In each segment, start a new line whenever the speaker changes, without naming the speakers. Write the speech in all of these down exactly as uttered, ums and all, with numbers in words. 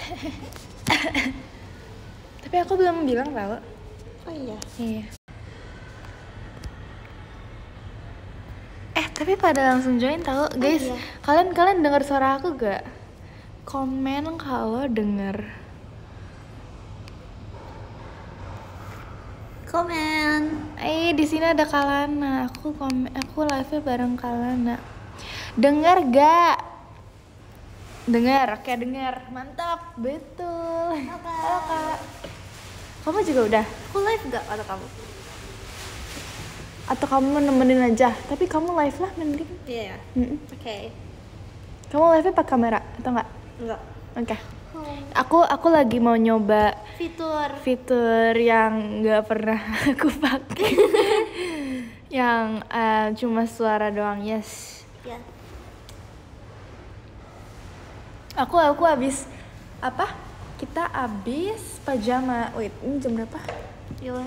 Tapi aku belum bilang tau.
Oh iya.
Iya. Eh tapi pada langsung join tau guys.
iya.
Kalian kalian dengar suara aku gak? Komen kalau denger.
Komen.
Eh di sini ada Kalana. Aku komen, aku live-nya bareng Kalana. Dengar gak? Dengar, oke dengar. Mantap, betul.
Halo, Kak.
Halo Kak. Kamu juga udah?
Aku live gak atau kamu?
Atau kamu nemenin aja? Tapi kamu live lah mending.
Iya.
Mm-mm.
Oke. Okay.
Kamu live-nya pakai kamera atau enggak?
Enggak.
Oke. Okay. Aku aku lagi mau nyoba
Fitur.
fitur yang nggak pernah aku pakai. Yang uh, cuma suara doang, yes.
Ya.
Aku aku habis apa? Kita habis pajama. Wait, ini jam berapa?
Your.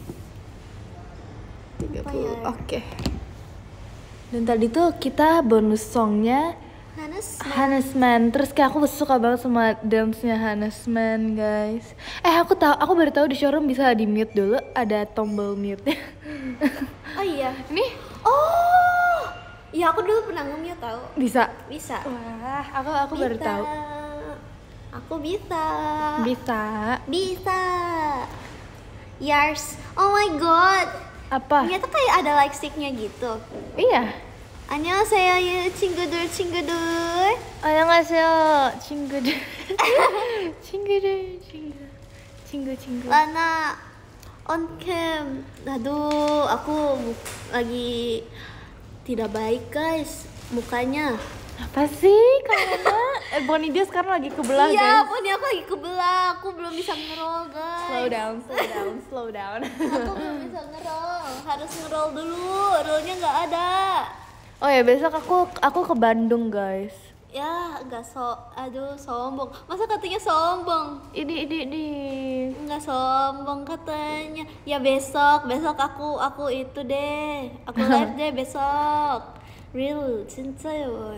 tiga puluh.
Bayar.
Oke. Okay. Dan tadi tuh kita bonus songnya
Hannes.
Hannesman. Terus kayak aku suka banget sama dance-nya Hannesman, guys. Eh, aku tahu, aku baru tahu di showroom bisa di mute dulu, ada tombol mute-nya.
Oh iya.
Nih,
Oh. Iya, aku dulu pernah nge-mute tahu.
bisa.
Bisa.
Wah, aku aku baru
Bisa.
tahu.
Aku bisa.
Bisa.
Bisa. Yars. Oh my god.
Apa?
Ternyata kayak ada like stick-nya gitu.
Iya.
안녕하세요, 친구들, 친구들.
안녕하세요, 친구들. 친구들, 친구. 친구, 친구.
Lana on cam. Aduh, aku mu- lagi tidak baik guys mukanya.
Apa sih Kalana? Eh, Bonnie dia sekarang lagi kebelah,
Iya,
guys.
pokoknya aku lagi kebelah. Aku belum bisa ngerol guys.
Slow down, slow down, slow down.
Aku belum bisa ngerol. Harus ngerol dulu. Rollnya nggak ada.
Oh ya, besok aku aku ke Bandung, guys.
Ya, nggak so. Aduh, sombong. Masa katanya sombong?
Ini ini ini.
Nggak sombong katanya. Ya besok, besok aku aku itu deh. Aku live deh besok. Real, 진짜요.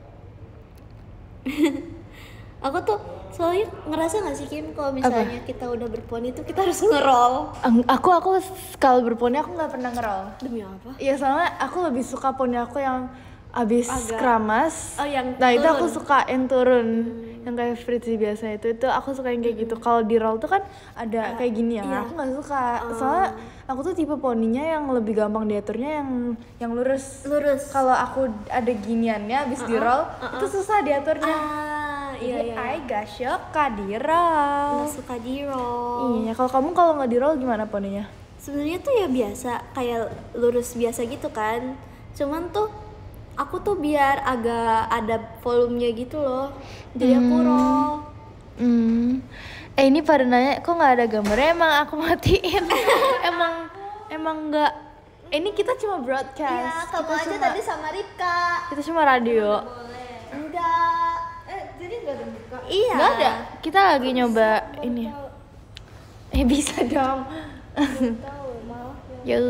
Aku tuh soalnya ngerasa nggak sih Kim kalau misalnya kita udah berponi itu kita harus ngerol.
Ang- Aku aku kalau berponi aku nggak pernah ngerol.
Demi apa?
Iya, soalnya aku lebih suka poni aku yang abis
Agak-
keramas.
Oh, yang
Nah itu
turun.
aku suka yang turun, yang kayak Fritzy biasa itu itu aku suka yang kayak gitu. Kalau di roll tuh kan ada kayak gini ya,
iya.
aku nggak suka. Soalnya aku tuh tipe poninya yang lebih gampang diaturnya yang yang lurus.
Lurus.
Kalau aku ada giniannya abis di roll itu susah diaturnya.
Ah, iya
Jadi
iya.
I gak suka di roll.
Nggak suka di roll.
Iya, kalau kamu kalau nggak di roll gimana poninya?
Sebenarnya tuh ya biasa, kayak lurus biasa gitu kan. Cuman tuh aku tuh biar agak ada volumenya gitu loh. Jadi aku roll.
Hmm. Eh ini pada nanya kok nggak ada gambarnya, emang aku matiin. emang emang nggak. Eh, ini kita cuma broadcast.
Iya, kamu
Kita
aja
cuma-
tadi sama Ripka.
Kita cuma radio.
Enggak.
Eh jadi nggak ada buka.
Iya.
Nggak ada. Kita lagi nyoba ini. Eh bisa dong. Yo.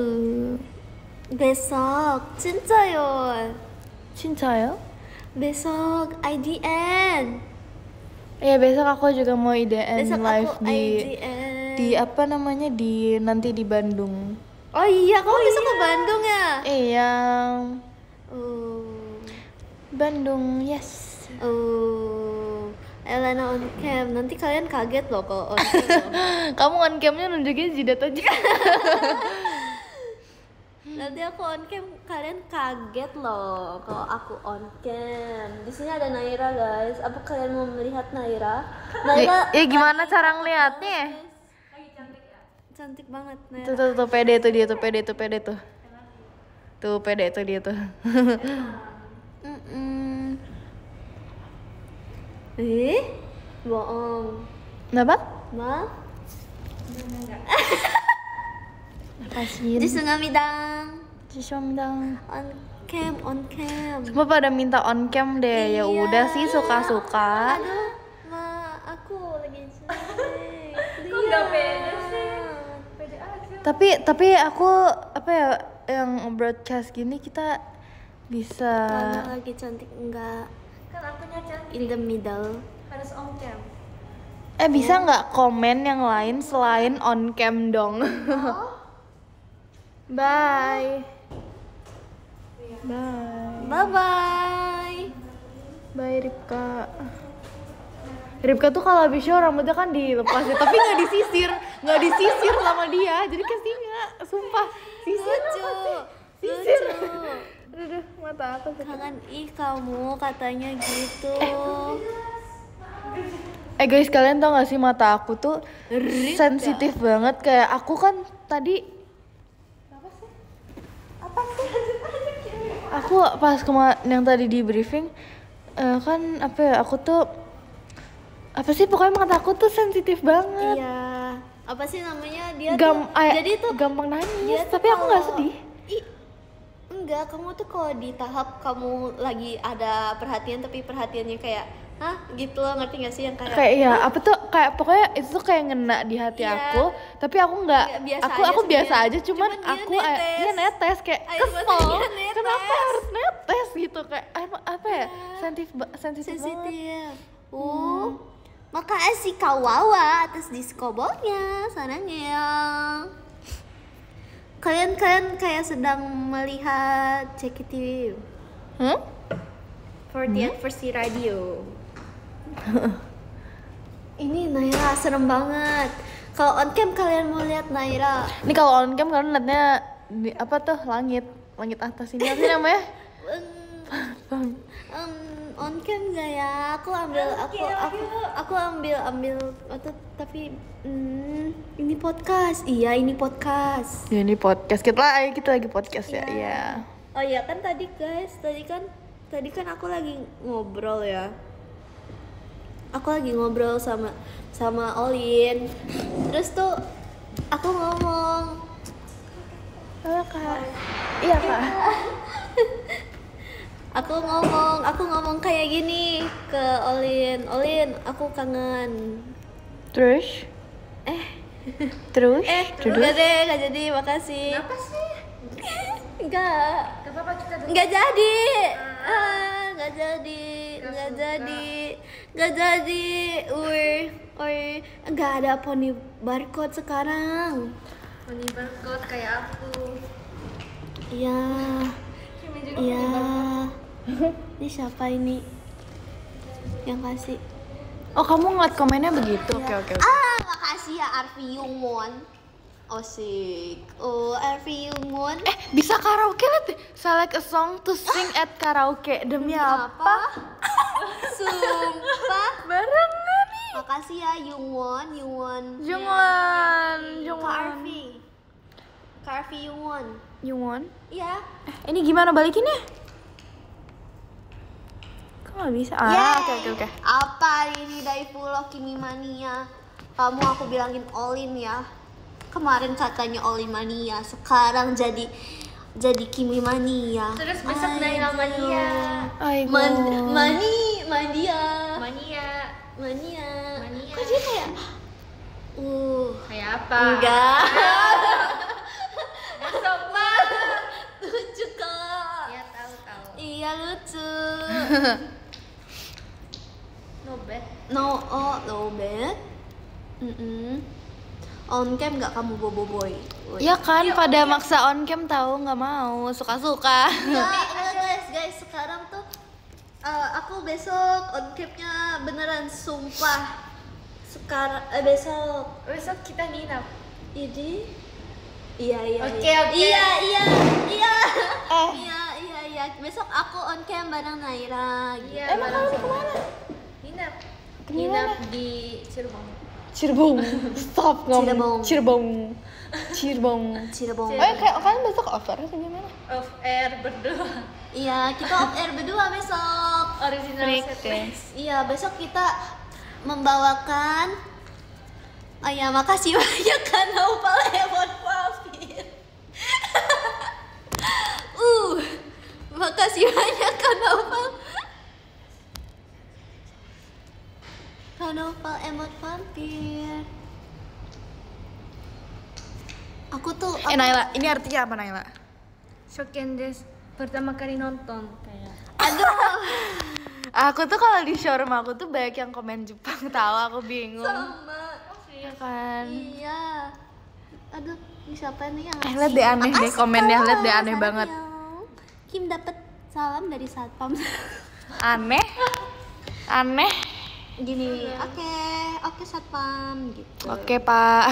Besok, 진짜요.
Cintayo?
Besok I D N.
Iya besok aku juga mau I D N
Besok
live
aku
di
I D N.
di apa namanya di nanti di Bandung.
Oh iya, kamu besok ke Bandung ya?
Iya.
Oh.
Bandung, yes.
Oh. Elena on cam. Nanti kalian kaget loh kalau on cam.
Kamu on camnya nunjukin jidat aja.
Nanti aku on cam, kalian kaget loh kalau aku on cam. Di sini ada Naira guys. Apa kalian mau melihat Naira? Naira.
Ya gimana cara ngeliatnya?
Cantik banget Naira.
Tuh tuh tuh pede tuh dia tuh pede tuh pede tuh. Tuh pede tuh dia tuh.
Mm-mm. Eh? Bohong.
Kenapa?
Ma?
Apa sih?
Jisunggamidang.
Jisomdang.
On cam, on cam.
Semua pada minta on cam deh. Ya
Iya.
udah sih suka-suka.
Aduh, ma, aku lagi cantik.
Kok nggak pede sih? Pede aja.
Tapi tapi aku apa ya yang broadcast gini kita bisa
Lana lagi cantik enggak?
Kan akunya cantik.
In the middle.
Harus on cam.
Eh bisa nggak komen yang lain selain on cam dong? Bye. Bye.
Bye bye.
Bye Ripka. Ripka tuh kalau habis show rambutnya kan dilepas ya, tapi nggak disisir, nggak disisir sama dia, jadi kasih nggak, sumpah sisir
Lucu.
sisir.
Lucu.
Aduh, mata aku sakit.
Kangen ih kamu katanya gitu.
Eh guys, kalian tau gak sih mata aku tuh sensitif banget, kayak aku kan tadi
Apa sih?
aku pas kemarin yang tadi di briefing eh, kan apa ya, aku tuh apa sih pokoknya mata aku tuh sensitif banget.
Iya. Apa sih namanya dia
Gam,
tuh?
ay-
Jadi tuh
gampang
dia
nangis,
tuh
tapi aku nggak
kalau-
sedih.
Ih, enggak, kamu tuh kalau di tahap kamu lagi ada perhatian tapi perhatiannya kayak hah gitu loh, ngerti gak sih yang kayak
Kayak ya apa tuh kayak pokoknya itu tuh kayak ngena di hati
Iya.
aku, tapi aku nggak,
Kayak biasa
aku
aja
aku biasa
sebenarnya.
aja, cuman,
Cuman dia
aku
netes.
iya netes kayak
Air
kesel,
matanya netes.
kenapa harus netes gitu kayak apa, apa ya sensitif ba- sensitif banget.
sensitif. Uh, makasih Kak Wawa atas diskobolnya, sarangnya. Kalian-kalian kayak sedang melihat C K T V
Hmm?
forty-eight Versi Radio. Ini Naira serem banget. Kalau on cam kalian mau lihat Naira,
Ini kalau on cam kalian liatnya di, apa tuh langit, langit atas ini apa sih namanya?
um, um, on cam gak ya? Aku ambil, aku, aku, aku ambil, ambil, atau tapi hmm, ini podcast. Iya, ini podcast.
Ya ini podcast kita, ayo kita lagi podcast ya, iya.
Oh iya kan tadi guys, tadi kan, tadi kan aku lagi ngobrol ya. Aku lagi ngobrol sama sama Olin. Terus tuh aku ngomong,
Halo kak. Iya kak.
aku ngomong, aku ngomong kayak gini ke Olin. Olin, aku kangen.
Terus?
Eh,
Terus?
eh,
Terus?
enggak deh, enggak jadi, makasih.
Apa sih?
Enggak,
Gak apa-apa kita dulu.
enggak jadi. Ah, enggak jadi, enggak jadi, enggak jadi. Ur, ur, enggak ada poni barcode sekarang.
Poni barcode kayak aku.
Iya,
Kimi juga
iya.
poni barcode.
Ini siapa ini? Yang kasih.
Oh kamu ngeliat komennya begitu? Oke oke. oke.
Ah, makasih ya Arfi Yungwon. Asik. Oh, Arfi Yungwon.
Eh bisa karaoke liat deh. Select a song to sing at karaoke. Demi apa?
Sumpah.
Barengan nih.
Makasih ya Yungwon, Yungwon.
Jungwon,
Kak
Jungwon.
Arfi. Kak Arfi Yungwon.
Jungwon.
Iya.
Eh ini gimana balikinnya? Kok nggak bisa? Ah
Yeay.
oke oke oke.
Apa ini dari Pulau Kimi Mania? Kamu aku bilangin Olin ya. Kemarin katanya Olin Mania, sekarang jadi jadi Kimi Mania.
Terus besok
Aduh.
Naila Mania.
Aigo.
Man, mani, mania.
Mania.
Mania.
Mania.
Kok dia kayak uh
Kayak apa?
enggak.
Gak sopan.
Lucu kok.
Ya tahu-tahu.
Iya lucu.
No bad.
No, oh, no bad. Mm-mm. On cam nggak kamu bobo boy?
Ya kan pada maksa on cam tahu nggak mau suka-suka.
Enggak, enggak guys, guys sekarang tuh eh, aku besok on camnya beneran sumpah. Sekarang eh, besok.
Besok kita nginap.
Ini iya iya
Oke,
iya.
oke.
Iya iya iya
Eh.
iya iya iya besok aku on cam bareng Naira gitu.
Iya.
Emang
bareng
kamu
sama-
kemana?
Nginap.
Kemana?
Nginap di Cirebon.
Cirebon. Stop ngomong.
Cirebon.
Cirebon. Cirebon.
Cirebon.
Oh ya, kayak kalian besok over atau gimana?
Off air berdua.
Iya kita off air berdua besok.
Original
Freak
set
deh.
list.
Iya besok kita membawakan. Oh ya makasih banyak kan Naufal Hemon Pamir. uh makasih banyak kan Naufal. Naufal Emot Vampir. Aku tuh
Eh Naila, ini artinya apa Naila?
Shoken des. Pertama kali nonton kayak.
aduh
Aku tuh kalau di showroom aku tuh banyak yang komen Jepang tahu, aku bingung.
Sama.
Iya kan.
Iya. Aduh, ini siapa nih yang
Eh, liat deh aneh deh komennya, liat deh aneh
Salam
banget.
ya. Kim dapat salam dari satpam.
Aneh. Aneh.
Gini, oke, oke satpam gitu.
Oke, Pak.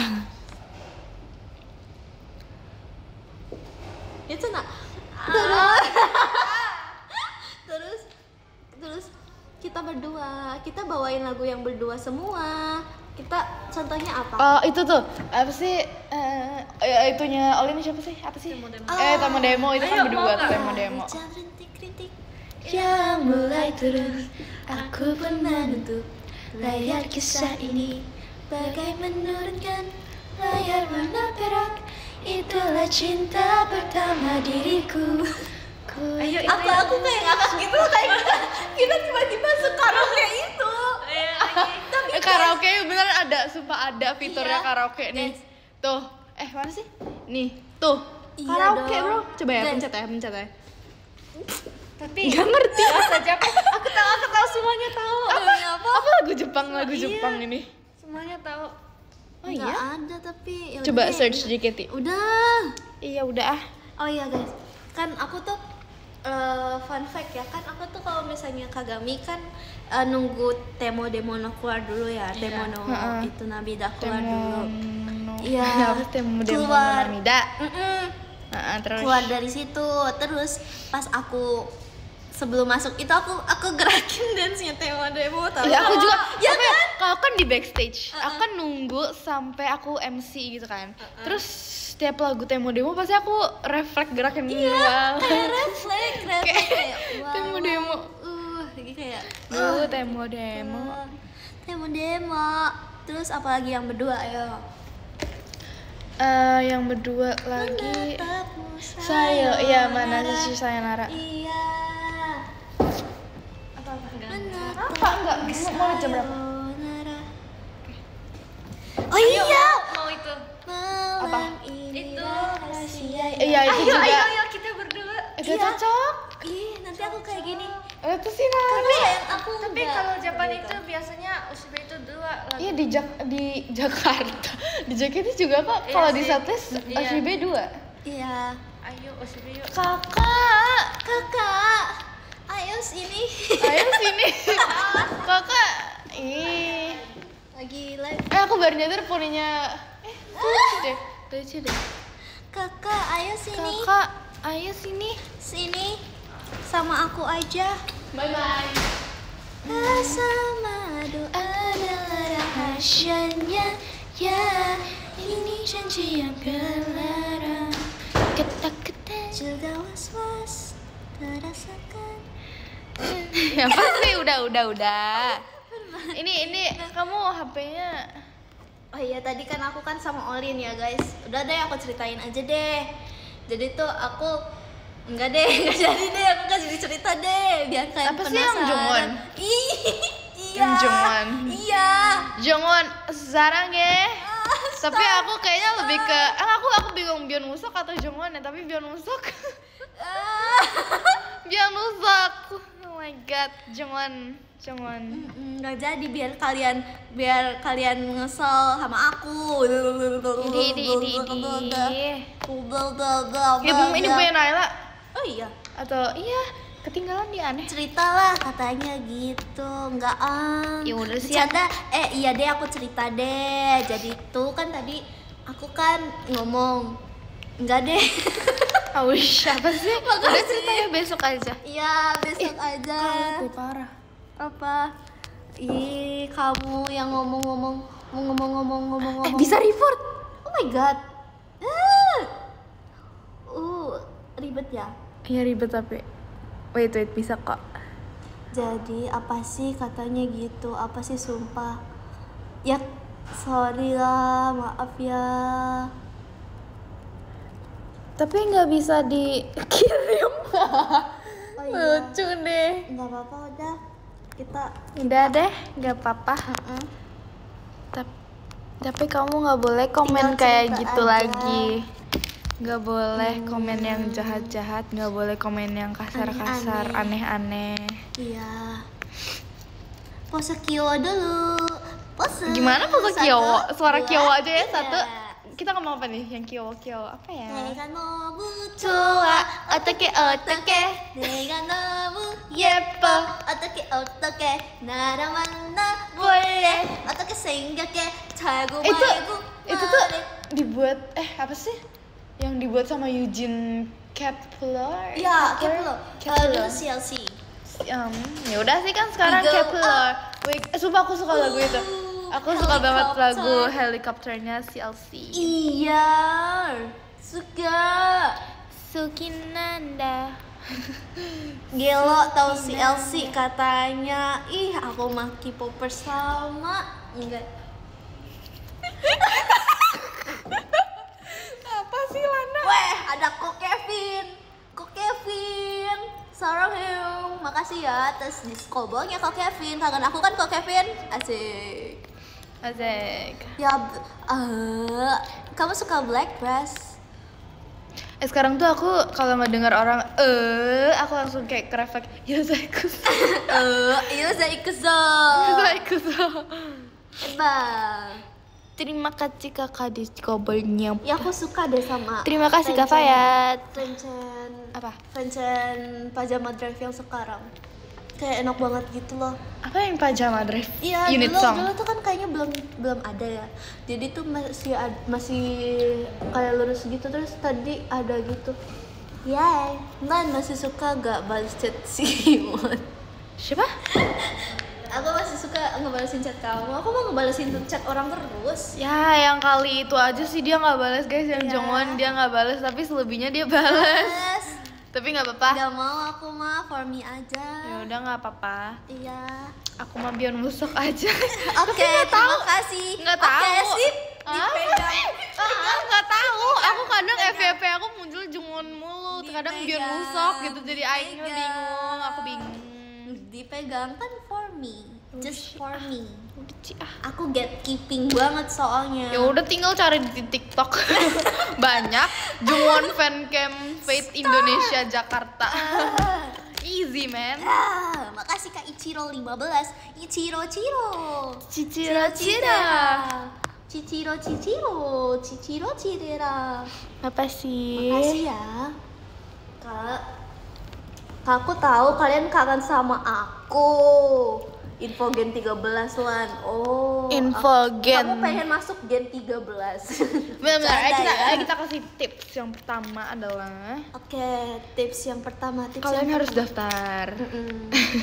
Itu nak. Terus, terus, terus kita berdua, kita bawain lagu yang berdua semua. Kita contohnya apa?
Oh, itu tuh. Apa sih? Eh, eh, itunya Olin siapa sih? Apa sih?
Demo-demo.
Eh, Temo Demo itu kan
Ayo,
berdua
mau
tuh
nggak?
Temo Demo.
Hujan rintik-rintik
Yang mulai turun,
aku pun menutup layar kisah ini, bagai menurunkan layar warna perak. Itulah cinta pertama diriku.
Ayo, itu
Aku
yang-
aku kayak ngakak gitu, kayak kita, kita tiba-tiba sekarang kayak itu.
Ayo, lagi.
Eh, karaoke beneran ada, sumpah ada fiturnya
Iya.
karaoke nih.
Guys.
Tuh, eh mana sih? Nih, tuh.
Iya
Karaoke,
dong.
Bro. Coba ya,
Guys.
pencet ya, pencet ya.
Tapi
Gak ngerti.
saja aku tahu, aku tahu semuanya tahu.
Apa? Apa?
Apa lagu Jepang, lagu
Iya.
Jepang ini?
Semuanya tahu.
Oh
Nggak
iya?
ada tapi. Yaudah
Coba
deh.
search J K T.
Udah.
Iya, udah ah.
Oh iya guys, kan aku tuh eh, fun fact ya, kan aku tuh kalau misalnya Kagami kan eh, nunggu Temo Demono keluar dulu ya, Demono
Heeh.
itu Nabida keluar
Temo
dulu.
no.
Iya.
Apa sih Temo Demo
Keluar.
Namida?
Mm-mm.
Heeh, terus.
Keluar dari situ, terus pas aku sebelum masuk itu aku aku gerakin dance-nya Temo Demo tau.
Ya aku juga.
Ya
Apa
kan?
Kalau kan di backstage,
Uh-uh.
aku kan nunggu sampai aku M C gitu kan. Terus setiap lagu Temo Demo pasti aku refleks gerakin
Iya,
wow.
kayak refleks, refleks kayak wow.
Temo Demo.
Uh, lagi kayak
Duh, Temo Demo.
uh, Temo Demo. Terus apalagi yang berdua ayo.
Eh, yang berdua lagi.
Menatapmu,
Sayo, iya mana
sayonara.
sih Sayonara?
Iya.
Apa apa enggak?
Menatapmu,
Apa enggak? Mau jam berapa?
sayonara. Oh
Ayo,
iya.
mau itu.
Malam ini
Itu.
rahasia.
Iya itu
Ayo,
juga.
ayo, ayo kita berdua.
Udah
Iya.
cocok.
Ih, nanti aku kayak gini.
Itu sih Nara.
Tapi sayang aku
Tapi
enggak
kalau Japan
gitu.
itu biasanya Ushbe itu dua lagu.
Iya di Jak di Jakarta. Di J K T juga kok.
Iya
Kalau di
sih.
setlist
Iya.
H B dua.
Iya.
Ayo Ushbe yuk.
Kakak,
Kakak, ayo sini.
ayo sini. Kakak. Ih.
Lagi live.
Eh aku baru nyadar poninya. Eh, lucu deh. Lucu deh.
Kakak, ayo sini.
Kakak, ayo sini.
Sini. Sama aku aja.
Bye bye.
Bersama doa adalah rahasianya. Ya, ini janji yang terlarang.
Ketak-ketak.
Juga was-was terasakan.
Apa sih? Udah, udah, udah. Ini, ini kamu H P-nya.
Oh iya, tadi kan aku kan sama Olin ya guys. Udah deh, aku ceritain aja deh. Jadi tuh aku enggak deh, enggak jadi deh, aku gak jadi cerita deh, biar kalian
Apa sih yang
penasaran.
Jongwon?
Ih, iya.
Yang Jongwon.
Iya.
Jongwon sarang ya.
Ah,
Tapi aku kayaknya lebih ke ah, aku aku bingung Byeon Woosok atau Jongwon ya, tapi Byeon Woosok.
Ah.
Byeon Woosok. Oh my god, Jongwon, Jongwon.
Mm, nggak jadi biar kalian biar kalian ngesel sama aku.
Ini ini ini ini.
Ini
Ini, ini punya Naila
Oh iya.
atau iya ketinggalan di aneh.
Cerita lah katanya gitu, nggak ah.
Ya udah sih.
Bercanda. Eh iya deh aku cerita deh. Jadi tuh kan tadi aku kan ngomong enggak deh.
Oh siapa sih? Udah
Makasih.
ceritanya besok aja.
Iya besok aja.
Kamu parah.
Apa? Ih kamu yang ngomong-ngomong ngomong-ngomong-ngomong-ngomong.
Eh bisa report.
Oh my god. Uh, uh ribet ya.
Iya ribet tapi. Wait wait bisa kok.
Jadi apa sih katanya gitu? Apa sih sumpah? Ya sorry lah, maaf ya.
Tapi nggak bisa dikirim.
Oh iya.
Lucu deh.
Nggak apa-apa udah. Kita
Udah deh, nggak apa-apa.
Heeh.
Tapi, tapi kamu nggak boleh komen
Tinggal
kayak
cerita
gitu
aja.
lagi. Nggak boleh komen yang jahat-jahat, nggak boleh komen yang kasar-kasar,
Aneh-aneh.
aneh-aneh.
Iya. Pose Kyowa dulu. Pose.
Gimana pose
Satu,
Kyowa? Suara
dua,
Kyowa aja ya
tiga.
satu. Kita ngomong apa nih? Yang Kyowa Kyowa apa ya?
내가 너무
좋아 어떻게 어떻게
내가 너무
예뻐
어떻게 어떻게 나랑 만나 볼래 어떻게 생각해 잘고
itu
말고
itu tuh dibuat eh apa sih yang dibuat sama Eugene Kepler
ya Kepler
Kepler
dulu C L C
um, ya udah sih kan sekarang
Eagle
Kepler Wait, eh, sumpah aku suka lagu itu aku suka banget
Helicopter.
lagu helikopternya C L C
iya suka
Sukinanda
gelo tau C L C katanya ih aku mah K-popers sama enggak
apa sih Lana?
weh ada Ko Kevin Ko Kevin Sarang Hyung makasih ya atas diskolbolnya Ko Kevin kangen aku kan Ko Kevin asik
Asik.
ya uh, kamu suka Black Dress
Eh sekarang tuh aku kalau ngedengar orang eh aku langsung kayak kerefleks ya saya kus.
eh iya saya ikut
Saya kus.
Eba.
Terima kasih kakak di kobolnya.
Ya aku suka deh sama
Terima kasih Kak
Fancen-
Fayat.
Fancen
Apa?
Fancen Pajama Drive yang sekarang kayak enak banget gitu loh.
Apa yang pajama drive?
Iya
Unit
dulu
song.
dulu tuh kan kayaknya belum belum ada ya. Jadi tuh masih ad- masih kayak lurus gitu terus tadi ada gitu. Yay, Nan masih suka gak balas chat si Imon?
Siapa?
Aku masih suka ngebalesin chat kamu. Aku mau ngebalesin chat orang terus.
Ya yang kali itu aja sih dia nggak balas guys yang
Iya.
Jongwon dia nggak balas tapi selebihnya dia balas.
Yes.
Tapi nggak apa-apa.
Gak mau aku mah for me aja.
Ya udah nggak apa-apa.
Iya.
Aku mah biar busuk aja.
Oke, terima kasih.
Nggak
Oke,
tahu.
sip.
Apa
Dipegang.
sih? Ah, nggak tahu. Aku kadang F Y P aku muncul Jongwon mulu. Kadang biar
Dipegang.
busuk gitu jadi Aing
Dipegang.
bingung. Aku bingung.
Dipegang kan for me. Just for me.
Udah Ci, ah.
Aku gatekeeping banget soalnya.
Ya udah tinggal cari di TikTok. Banyak Jongwon Fancam Fate Indonesia Jakarta. Easy man.
Ah, makasih Kak Ichiro lima belas. Ichiro Chiro.
Cicira cira.
Cichiro Cichiro. Cichiro Cirera.
Apa sih?
Makasih ya. Kak. Kak, aku tahu kalian kangen sama aku. Infogen tiga belas Lan. Oh.
Infogen.
Kamu pengen masuk Gen tiga belas.
Benar-benar. Ayo
Canda
kita,
ya.
ayo kita kasih tips. Yang pertama adalah
Oke, tips yang pertama, tips
kalian
yang
harus daftar.
Mm-mm.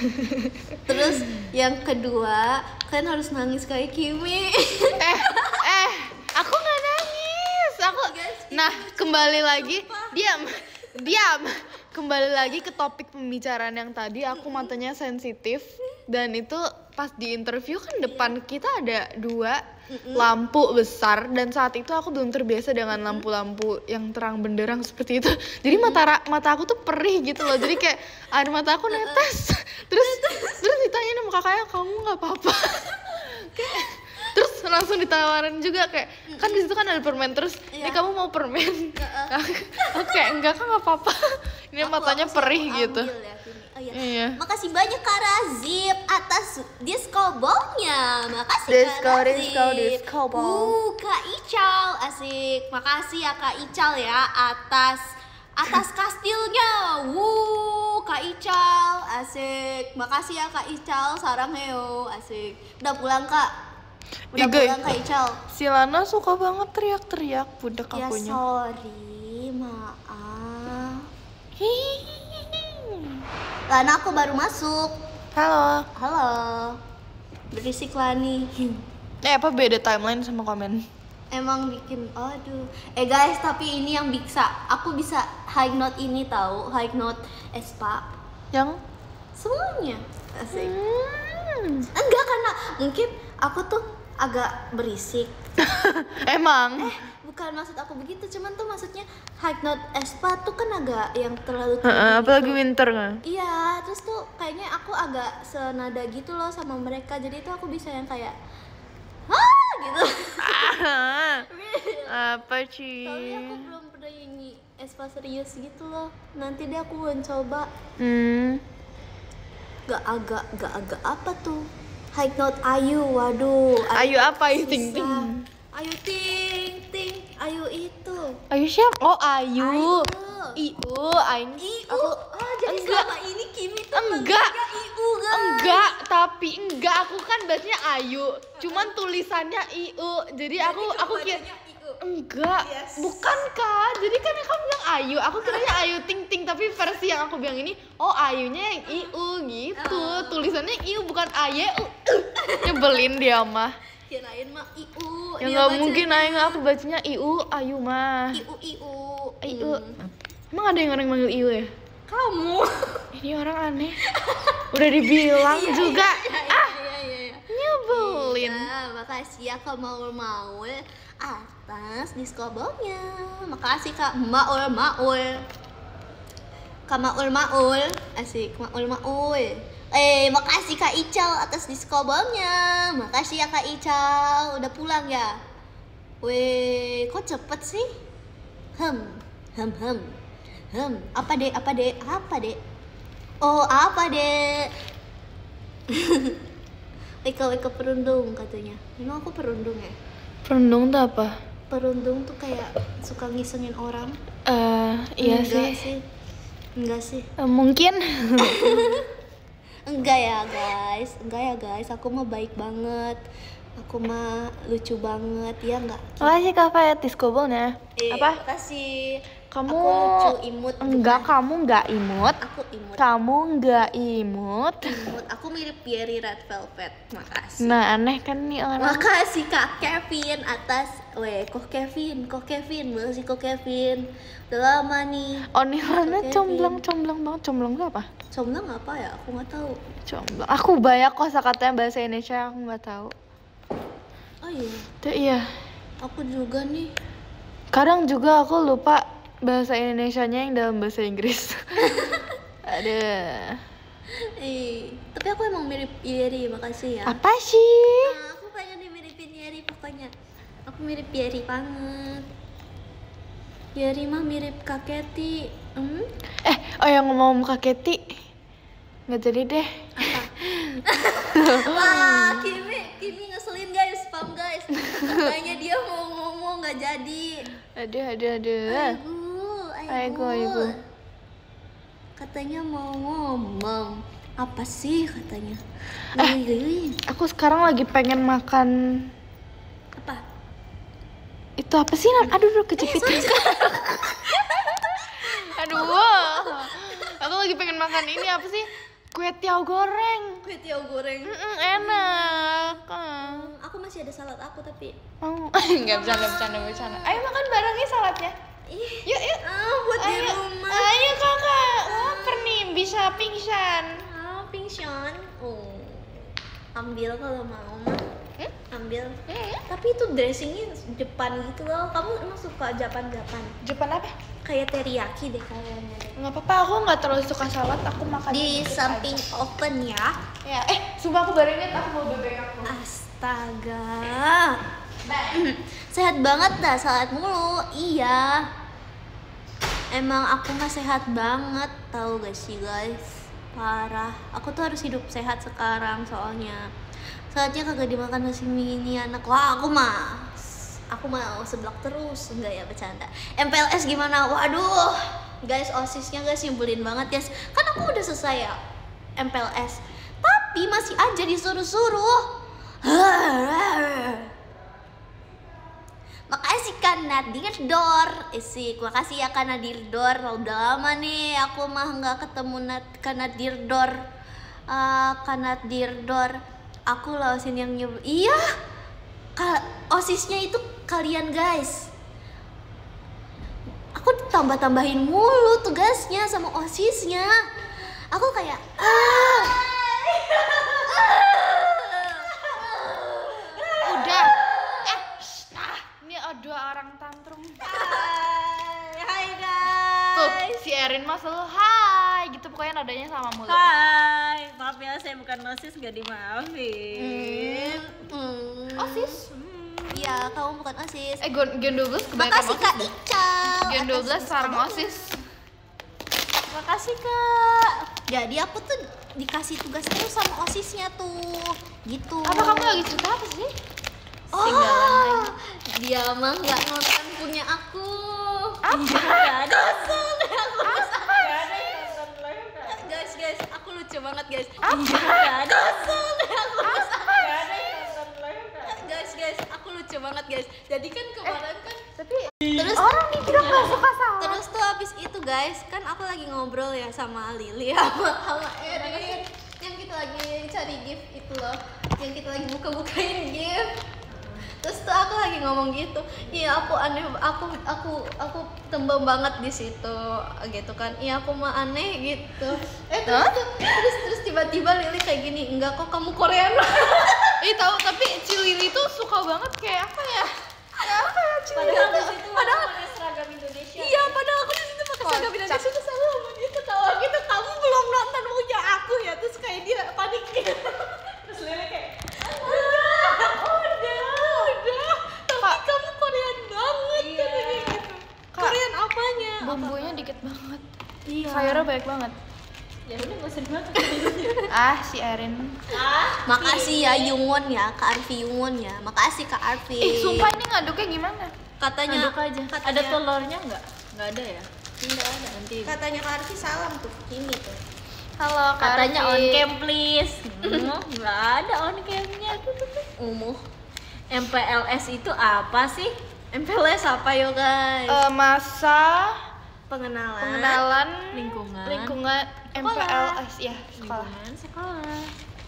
Terus yang kedua, kalian harus nangis kayak Kimi.
eh, eh, aku nggak nangis. Aku.
Guys, ini
Nah,
lucu
kembali
banget,
lagi.
sumpah.
Diam, diam. Kembali lagi ke topik pembicaraan yang tadi. Aku matanya sensitif dan itu pas di interview kan depan kita ada dua lampu besar dan saat itu aku belum terbiasa dengan lampu-lampu yang terang benderang seperti itu. Jadi mata ra- mata aku tuh perih gitu loh. Jadi kayak air mata aku netes. Terus terus ditanya sama kakaknya, kamu nggak apa-apa? Kayak, terus langsung ditawarin juga kayak kan di situ kan ada permen terus ini
Iya.
kamu mau permen? Oke enggak kan nggak apa-apa. Ini
Aku-
matanya
aku sih
perih
aku
gitu.
ambil ya, Kimi. Oh, iya.
Iya.
Makasih banyak Kak Razib atas disco ballnya. Makasih
Disco,
Kak Razib.
disco, disco ball.
Uh, Kak Ical, asik. Makasih ya Kak Ical ya atas atas kastilnya. Wuh, Kak Ical, asik. Makasih ya Kak Ical, sarang heo, asik. Udah pulang Kak. Udah
Ih, guys.
pulang Kak Ical.
Si Lana suka banget teriak-teriak budak
Ya
akunya.
sorry, maaf.
Hihihi.
Lana aku baru masuk.
Halo.
Halo. Berisik Lani.
Eh apa beda timeline sama komen?
Emang bikin aduh. Eh guys, tapi ini yang bisa aku bisa high note ini tahu, high note Espa.
Yang
Semuanya. Asik.
hmm.
Enggak karena mungkin aku tuh agak berisik.
Emang
Eh, bukan maksud aku begitu, cuman tuh maksudnya high note Espa tuh kan agak yang terlalu
Heeh,
tinggi
apalagi
gitu.
winter kan?
Iya, terus tuh kayaknya aku agak senada gitu loh sama mereka. Jadi tuh aku bisa yang kayak ah gitu.
Apa
Tapi
sih?
aku belum pernah nyanyi Espa serius gitu loh. Nanti deh aku mencoba.
Hmm.
Gak agak, gak agak apa tuh? High note Ayu, waduh.
Ayu apa? Ayu
susah.
Ting Ting.
Ayu Ting Ting, Ayu itu.
Ayu siapa? Oh Ayu.
Ayu.
Iu, Ain.
Iu.
Aku
Oh, jadi
enggak.
selama ini Kimi tuh
Enggak.
manggilnya Iu, guys.
Enggak, tapi enggak, aku kan bacanya Ayu. Cuman tulisannya Iu. Jadi aku
Berarti
aku
kamu
kira
bacanya Iu.
enggak.
Yes.
Bukan kan? Jadi kan kamu bilang Ayu, aku kiranya Ayu Ting Ting, tapi versi yang aku bilang ini oh Ayunya yang Iu gitu.
Oh.
Tulisannya Iu bukan Ayu. Nyebelin dia mah.
Kirain mah Iu.
Ya
dia
nggak
bacanya.
mungkin Ayu, aku bacanya Iu, Ayu mah.
Iu Iu.
Iu.
Hmm.
Emang ada yang orang manggil Iu ya?
Kamu.
Ini orang aneh. Udah dibilang
Iya,
juga.
iya, iya,
Ah,
iya, iya, iya.
nyebelin.
Iya, makasih ya Kak Maul-Maul atas diskobongnya. Makasih Kak Maul-Maul. Kak Maul-Maul, asik Maul-Maul. Eh, makasih Kak Ical atas diskobongnya. Makasih ya Kak Ical, udah pulang ya. Weh, kok cepet sih? Hem, hem, hem. Hmm, apa dek? Apa dek? Apa dek? Oh, apa dek? Weka weka perundung katanya. Memang aku perundung ya?
Perundung tuh apa?
Perundung tuh kayak suka ngisengin orang.
Eh, iya
Enggak
sih.
sih. Enggak sih.
Eh, mungkin.
Enggak ya guys. Enggak ya guys. Aku mah baik banget. Aku mah lucu banget ya enggak?
Makasih Kak Fayat diskobolnya.
Eh,
Apa?
Makasih.
Kamu
Aku lucu imut.
enggak,
bukan?
kamu enggak imut.
Aku imut.
Kamu enggak imut.
Imut. Aku mirip Pierre Red Velvet. Makasih.
Nah, aneh kan nih orang.
Makasih Kak Kevin atas, weh kok Kevin, kok Kevin, makasih kok Kevin. Udah lama nih.
Onilana
Kevin.
comblang, comblang banget. Comblang tuh apa?
Comblang apa ya? Aku nggak tahu.
Comblang. Aku banyak kosakatanya bahasa Indonesia, aku nggak tahu.
Oh iya,
Tuh iya.
aku juga nih.
Kadang juga aku lupa bahasa Indonesianya yang dalam bahasa Inggris. Ada.
Eh, tapi aku emang mirip Yeri, makasih ya.
Apa sih?
Nah, aku pengen dimiripin Yeri pokoknya. Aku mirip Yeri banget. Yeri mah mirip Kak Keti. Hmm?
Eh, oh yang ngomong Kak Keti. Nggak jadi deh.
Wah, Kimi, Kimi ngeselin guys, spam guys. Katanya dia mau ngomong nggak jadi.
Aduh, aduh, aduh.
Aigu,
Aigu, aigu.
Katanya mau ngomong. Apa sih katanya?
Eh.
Wih,
Aku sekarang lagi pengen makan.
apa?
Itu apa sih? Nam? Aduh, aduh, kejepit. Aduh. Aku lagi pengen makan ini apa sih? Kue tiaw goreng.
Kue tiaw goreng.
Mm-mm, enak. Ah.
Hmm, aku masih ada salad aku tapi.
Oh, nggak bercanda, bercanda, bercanda. Ayo makan barengnya saladnya.
Ih,
Yuk, yuk.
ah, buat di
Ayo,
rumah.
ayo kakak. Lapar nih, bisa pingsan.
Ah, pingsan. Oh. Ambil kalau mau mah.
Hmm?
Ambil.
Hmm?
Tapi itu dressingnya Jepang gitu loh. Kamu emang suka Japan-Japan?
Jepang apa?
Kayak teriyaki deh kayaknya deh.
Nggak apa-apa, aku nggak terlalu suka salad. Aku makan
Di
dikit
samping
aja.
oven ya.
Ya, eh, sumpah aku baru ingat aku mau bebek aku.
Astaga. Sehat banget dah salad mulu. Iya. Emang aku mah sehat banget, tahu gak sih guys? Parah. Aku tuh harus hidup sehat sekarang soalnya. Saatnya kagak dimakan nasi mie ini anak. Wah, aku mah aku mau seblak terus. Enggak ya, bercanda. M P L S gimana? Waduh. Guys, OSISnya guys nyebelin banget guys. Kan aku udah selesai ya M P L S. Tapi masih aja disuruh-suruh. Makasih Kak Nadir Dor. Isik, makasih ya Kak Nadir Dor. Udah lama nih aku mah nggak ketemu Nat Kak Nadir Dor. Uh, Kak Nadir Dor. Aku lausin yang nyebel. Iya. Ka osisnya itu kalian guys. Aku tambah-tambahin mulu tugasnya sama osisnya. Aku kayak ah.
Udah. Eh, shh, ah, ini ada orang tantrum.
Hai, hai guys.
Tuh, si Erin mah selalu hai gitu, pokoknya nadanya sama mulu.
Hai, maaf ya saya bukan nosis, gak dimaafin.
Hmm.
OSIS?
Iya, kamu bukan OSIS.
Eh, Gen Gen dua belas kebanyakan
Makasih Kak
OSIS.
Ical.
Gen dua belas
atas
sarang
diskonya.
OSIS.
Makasih Kak. Jadi aku tuh dikasih tugas terus sama osisnya tuh, gitu.
Apa kamu lagi cerita apa sih?
Oh, dia mah nggak nonton punya aku.
Apa?
Nggak ada.
Apa?
Nggak ada yang nonton live kan?
Guys, guys, aku lucu banget guys.
Apa?
Nggak ada.
Apa?
Nggak ada yang nonton live kan?
Guys, guys, aku lucu banget guys. Jadi kan kemarin kan
Tapi
terus
orang dibilang nggak suka salad.
terus tuh habis itu guys, kan aku lagi ngobrol ya sama Lili sama sama Erin yang kita lagi cari gift itu loh, yang kita lagi buka-bukain gift. Terus tuh aku lagi ngomong gitu, iya aku aneh, aku aku aku tembem banget di situ gitu kan, iya aku mah aneh gitu. Eh terus
Hah?
tuh, terus terus tiba-tiba Lili kayak gini, enggak kok kamu Korean.
Eh tahu, tapi si Lili tuh suka banget kayak apa ya? Kayak apa ya si Lili?
Padahal di situ
Padahal-
aku pakai seragam Indonesia.
Iya, padahal aku di situ pakai seragam
Kocak.
Indonesia terus aku ngomong gitu tawa gitu, kamu belum nonton punya aku ya, terus kayak dia panik gitu.
Terus Lili kayak
Udah, udah, udah. Tapi
Kak.
kamu Korean banget
Iya.
katanya gitu.
Kak.
Korean apanya?
Bumbunya dikit banget.
Iya.
Sayurnya banyak banget.
ya udah nggak usah dimakan.
Ah, si Erin.
Ah,
Makasih ya Yungwon ya, Kak Arfi Yungwon ya. Makasih Kak Arfi.
Eh, sumpah ini ngaduknya gimana?
katanya
aduk aja.
katanya,
Ada telurnya nggak? Nggak ada ya?
Enggak ada.
Nanti.
Katanya Kak Arfi salam tuh. Ini tuh.
Halo, Kak
Katanya
Arfi.
on cam please. Hmm, nggak ada on camnya.
Umuh.
M P L S itu apa sih?
M P L S apa yo guys?
Eh, masa
Pengenalan.
pengenalan
Lingkungan.
lingkungan M P L S ya, sekolah.
Lingkungan sekolah.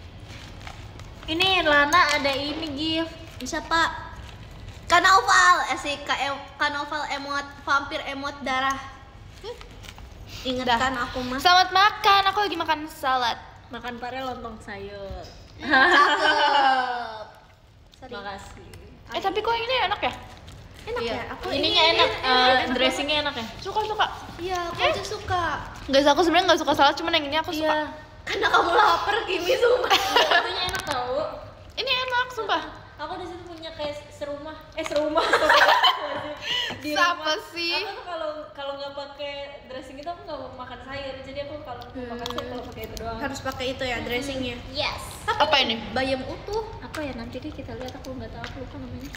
Ini Lana ada ini gift.
Siapa? Kanoval, eh si Ka- Kanoval emot vampir emot darah. Ingat
Dah.
kan aku mah.
Selamat makan, aku lagi makan salad.
Makan pare lontong sayur.
Cakep. Sorry.
Makasih.
Eh tapi kok ini enak ya?
Enak
Iya.
ya? Aku
Ininya
ini-
enak,
ini
eh,
enak
dressingnya enak ya?
Suka suka.
Iya, aku aja suka.
Guys, aku sebenarnya nggak suka salad, cuman yang ini aku suka.
Iya.
Karena kamu lapar, Kimi sumpah.
Katanya enak tau.
Ini enak, sumpah.
Aku di situ punya kayak serumah, eh serumah. Di
Siapa
rumah.
sih?
Aku tuh kalau kalau nggak pakai dressing itu aku nggak mau makan sayur. Jadi aku kalau mau makan sayur kalau pakai itu doang.
Harus pakai itu ya dressingnya.
Yes.
Apa ini?
Bayam utuh.
Apa ya nanti deh kita lihat, aku nggak tahu, aku lupa namanya.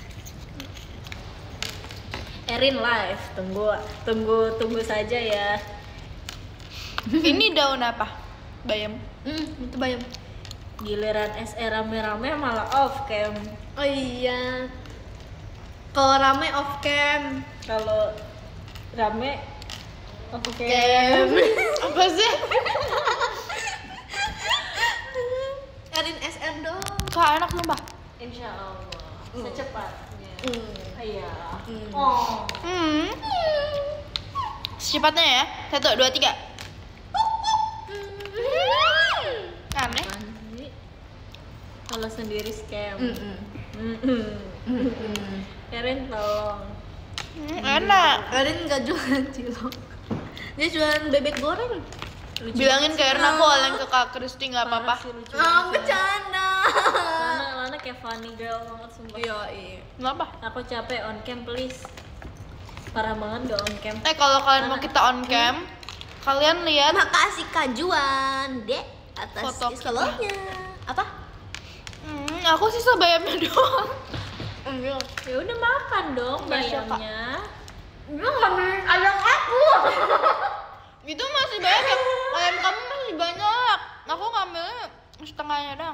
Erin live, tunggu tunggu tunggu saja ya.
Ini daun apa? Bayam.
Hmm, itu bayam.
Giliran S E rame-rame malah off cam.
Oh iya. Kalau rame off cam.
Kalau rame off cam.
Cam.
Apa sih?
Erin S R dong.
Kak, enak sumpah.
Insya Allah secepatnya.
Hmm.
Iya.
Hmm.
Oh.
Hmm. Secepatnya ya. Satu, dua, tiga. Aneh.
Apaan sih? Kalau sendiri scam.
Mm-mm.
Mm-mm.
Mm-mm.
Erin tolong.
Hmm, enak.
Erin nggak jualan cilok. Dia jualan bebek goreng.
Lucu
Bilangin
banget
ke
sih.
Erin aku oleng ke Kak Kristi nggak
Parah
apa-apa.
sih, lucu
Ah,
banget.
bercanda.
Lana, Lana kayak funny girl banget sumpah.
Iya, iya.
Kenapa?
Aku capek on cam please. Parah banget gak on cam.
Eh kalau kalian mau kita on cam, kalian lihat
Makasih Kak Juan, Dek, atas
Foto kita.
iskolnya. Apa?
Hmm, aku sisa bayamnya doang.
Enggak.
Ya udah makan dong
Nggak suka.
bayamnya.
Dia ngambil ayam aku.
Itu masih banyak. Ayam kamu masih banyak. Aku ngambilnya setengahnya doang.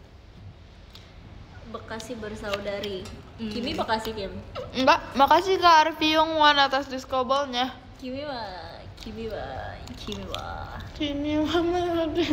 Bekasi bersaudari.
Hmm.
Kimi Bekasi Kim.
Enggak, makasih Kak Arfi Yongwan atas discobolnya.
Kimi wa, Kimi wa, Kimi wa.
Sini mama ada.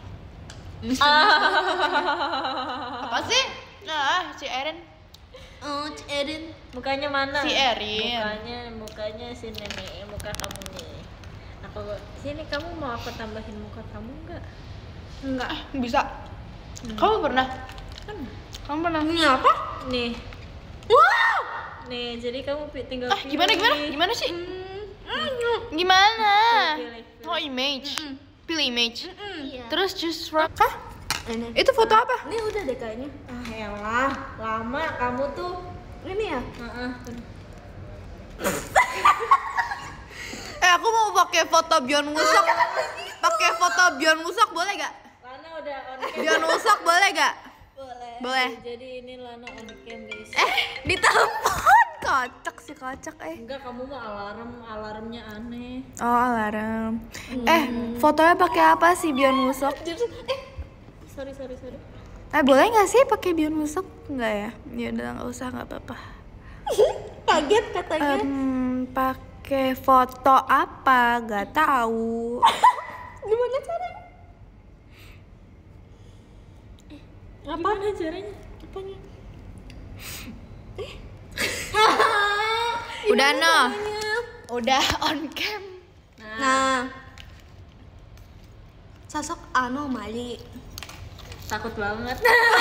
Apa sih? Nah, si Erin.
Oh, Erin.
Mukanya mana?
Si Erin.
Mukanya, mukanya sini nih, muka kamu nih. Aku sini, kamu mau aku tambahin muka kamu enggak?
Enggak.
Ah, bisa. Kamu pernah?
Kan.
Kamu pernah?
Ini apa?
Nih,
Wow.
nih. Jadi kamu pi- tinggal
Ah, gimana gimana?
pilih.
Gimana sih?
Hmm.
Gimana?
Pilih, pilih.
Oh, image. Pilih image.
Iya.
Terus choose from. Hah?
Ini.
Itu foto apa?
Ini udah deh kayaknya.
Ah, elah, lama kamu tuh.
Ini ya?
Heeh.
Eh, aku mau pakai foto Beyond Musok. pakai foto Byeon Woosok boleh gak?
Lana udah on cam.
Byeon Woosok boleh gak?
Boleh.
Boleh.
Jadi ini Lana on cam guys.
Eh, ditelepon. Kocak sih kocak eh.
Enggak, kamu mah alarm, alarmnya aneh.
Oh, alarm. Eh, fotonya pakai apa sih Byeon Woosok?
Eh, sorry sorry sorry.
Eh, boleh nggak sih pakai Byeon Woosok? Enggak ya? Ya udah nggak usah, nggak apa-apa.
Kaget katanya.
Em, pakai foto apa? Gak tahu.
Gimana caranya?
Gimana caranya?
Apanya?
Udah no. Udah on cam.
Nah, sosok anomali.
Takut banget.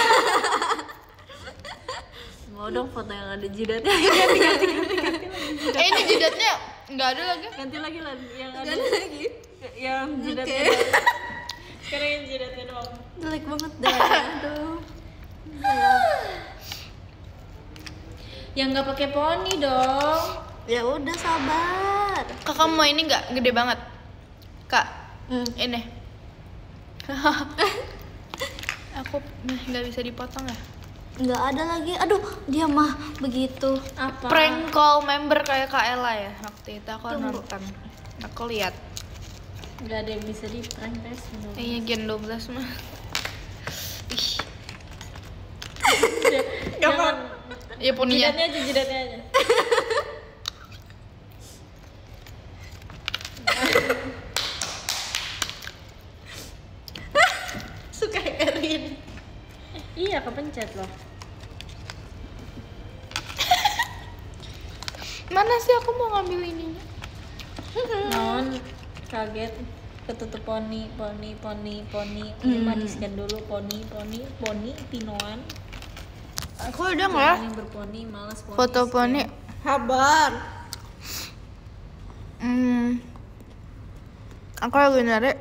Mau dong foto yang ada jidatnya.
Eh, ini jidatnya nggak ada lagi.
Ganti lagi lah yang ada
Ganti lagi.
yang jidatnya.
Oke.
doang. Sekarang yang jidatnya doang.
Jelek banget dah. Aduh.
Yang nggak pakai poni dong.
Ya udah sabar.
Kakak mau ini nggak gede banget? Kak,
Hmm.
ini. Aku nggak bisa dipotong ya.
Nggak ada lagi. Aduh, dia mah begitu.
Apa?
Prank call member kayak Kak Ella ya. Waktu itu aku
Tunggu.
nonton. Aku lihat.
Nggak ada yang bisa di prank guys. menurut.
Kayaknya Gen dua belas mah. Ih,
Jangan.
ya poninya.
Jidatnya aja, jidatnya aja.
Suka Erin.
Iya, kepencet loh.
Mana sih aku mau ngambil ininya?
Non kaget ketutup poni, poni, poni, poni. Ini mah di scan dulu poni, poni, poni, pinoan.
Aku udah nggak ya?
Ini berponi, malas poni.
Foto
scan.
poni.
Sabar.
Hmm. Aku lagi nyari.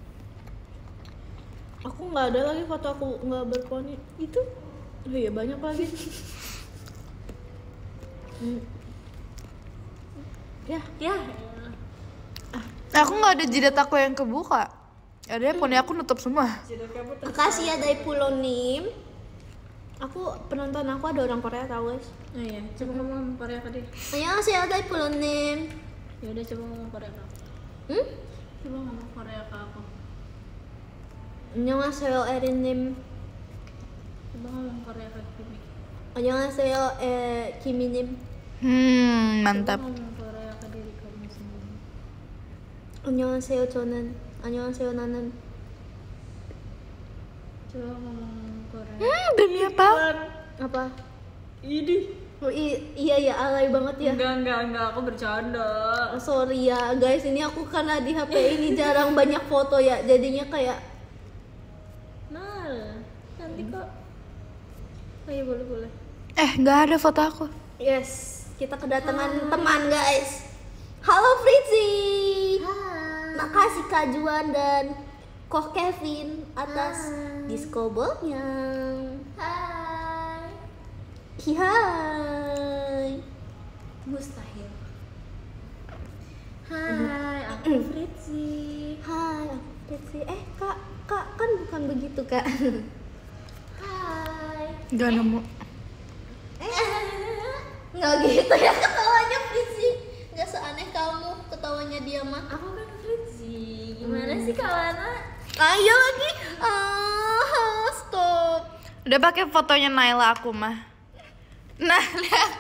Aku nggak ada lagi foto aku nggak berponi. Itu. Oh iya banyak lagi. Hmm. Ya,
Ya,
Aku nggak ada jidat aku yang kebuka. Ada poni aku nutup semua.
jidat kamu ter-
makasih ya dari Pulonim. Aku penonton aku ada orang Korea tahu guys.
Oh iya, coba ngomong Korea ke dia.
안녕하세요 dari Pulonim.
Ya udah coba ngomong Korea ke aku.
Hmm?
Coba ngomong Korea ke aku.
안녕하세요 에린님.
Coba ngomong Korea ke Kimi.
안녕하세요 에 김이님.
Hmm,
Coba
mantap.
ngomong Korea ke diri kamu sendiri.
안녕하세요 저는. 안녕하세요 나는.
Coba ngomong Korea.
Hmm, demi apa?
Apa?
Ini.
Oh, i- iya ya alay banget ya.
Enggak, enggak, enggak, aku bercanda.
Oh, sorry ya guys, ini aku karena di H P ini jarang banyak foto ya, jadinya kayak
Nal, nanti kok. Oh iya, boleh, boleh.
Eh, nggak ada foto aku.
yes, kita kedatangan teman guys. Halo Fritzi. Makasih Kak Juan dan Koh Kevin atas disco ballnya.
Hai.
Hai.
Mustahil. Hai, aku Fritzi.
Hai, aku Fritzi. Eh kak, kak kan bukan begitu kak.
Hai.
Nggak nemu.
Nggak gitu ya ketawanya Fritzi. Nggak seaneh kamu ketawanya dia mah.
Aku kan Fritzi. Gimana sih Kalana?
Ayo lagi. Ah, stop.
Udah pakai fotonya Naila aku mah. Nah, lihat.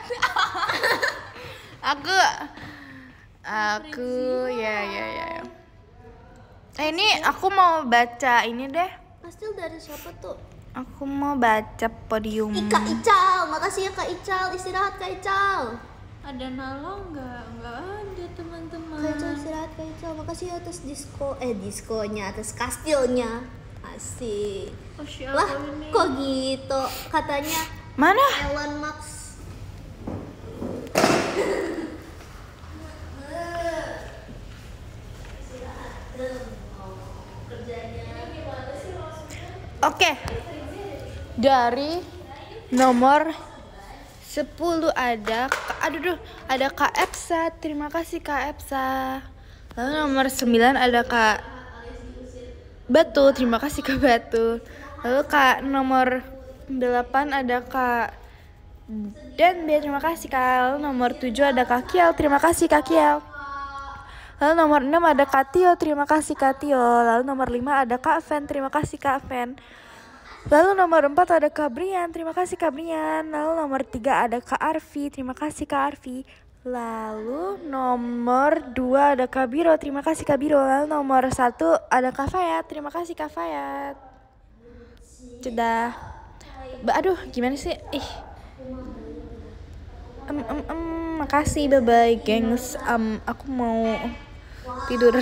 aku aku ya ya ya. ya. Eh, ini aku mau baca ini deh.
Pastil dari siapa tuh?
Aku mau baca podium.
Ika Ical, makasih ya Kak Ical, istirahat Kak Ical.
Ada Nalo nggak? Nggak ada teman-teman.
Kak Ical istirahat Kak Ical, makasih ya atas disco, eh diskonya, atas kastilnya. Asik.
Oh siapa
Lah,
ini?
kok gitu? Katanya
Mana?
Elon Musk.
Oke. Dari nomor sepuluh ada Ka- aduh duh, ada Kak Epsa. Terima kasih Kak Epsa. Lalu nomor sembilan ada Kak Batu, terima kasih Kak Batu. Lalu Kak nomor delapan ada Kak Dan B, terima kasih Kak. Lalu nomor tujuh ada Kak Kiel, terima kasih Kak Kiel. Lalu nomor enam ada Kak Tio, terima kasih Kak Tio. Lalu nomor lima ada Kak Fen, terima kasih Kak Fen. Lalu nomor empat ada Kak Brian, terima kasih Kak Brian. Lalu nomor tiga ada Kak Arfi, terima kasih Kak Arfi. Lalu nomor dua ada Kak Biro, terima kasih Kak Biro. Lalu nomor satu ada Kak Fayat, terima kasih Kak Fayat. Sudah. Ba- Aduh, gimana sih? Ih. Em, em, em, makasih, bye bye, gengs. Um, aku mau tidur.